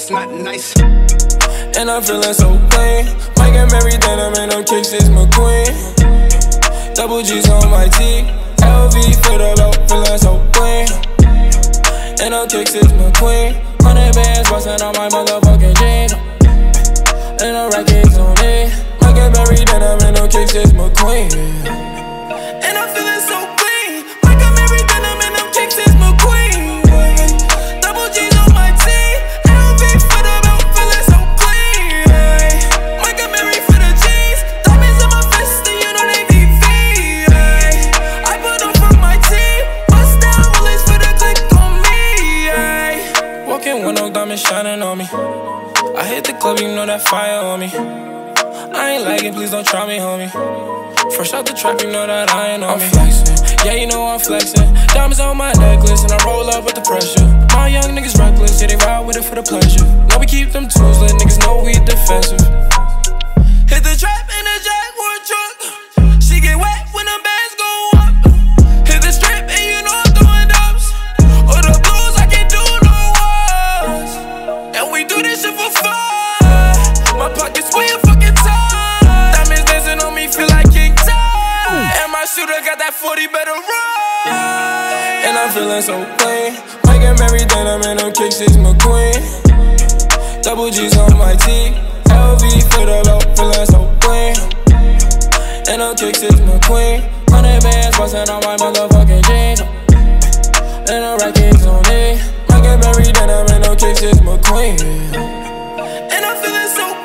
it's not nice. And I'm feeling so clean. Might get married, then I'm in them kicks, it's McQueen. Double G's on my teeth, LV for the low, feeling so clean. And them kicks, it's McQueen. 100 bands bustin' on my motherfucking jeans. And the rackets on me. Might get married, then I'm in them kicks, it's McQueen. And I'm feeling so clean. Might get married, then I'm in them kicks, it's McQueen. Double G's on my teeth, LV for the low, feeling so clean. Might get married for the jeans, diamonds in my fist, and you know they VV. I put them from my team, bust down bullets for the click on me. Walking with no diamonds shining on me. I hit the club, you know that fire on me. I ain't like it, please don't try me, homie. Fresh out the trap, you know that I ain't on me. Flexing, yeah, you know I'm flexing. Diamonds on my necklace, and I roll up with the pressure. My young niggas reckless, yeah, they ride with it for the pleasure. Now we keep them tools, let niggas know we defensive. Hit the trap in a Jaguar truck. She get wet when the bands go up. Hit the strip, and you know I'm throwing dubs. Or the blues, I can't do no ones. And we do this shit for fun. My pockets way fucking tight. Diamonds dancing on me, feel like King Tut. And my shooter got that 40, better run. And I'm feeling so clean. Might get married, then I'm in them kicks, it's McQueen. Double G's on my teeth, LV for the low, feeling so clean. And them kicks, it's McQueen. 100 bands bustin' on my motherfucking jeans. And the rackets on me. Might get married, then I'm in them kicks, it's McQueen. And I'm feeling so